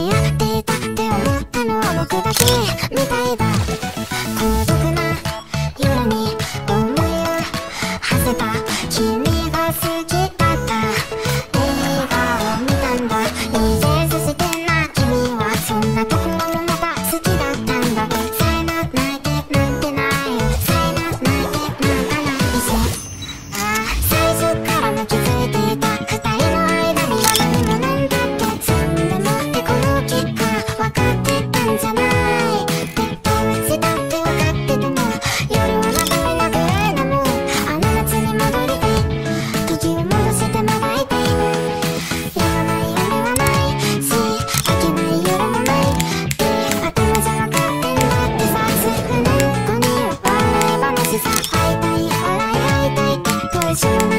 り合っていたって思ったのは僕だけみたいだ。孤独な夜に思いを馳せた君が好きだった映画を見たんだ。いいぜそしてな君はそんなところもまた好きだったんだ。さえな泣いてなんてないよ。さえな泣いてなんかないし、ああ最初からも気づいていた。二人の間には何もなんだって。そんでもってこの結果分かってたんじゃないってどうしてだって分かってても夜はまた見なくらいだもん。あの夏に戻りたい。時を戻してまだいたい。やまない夢はないし明けない夜もないって頭じゃ分かってるわってさ。数分後に笑い話さ。会いたい笑い合いたいって声しも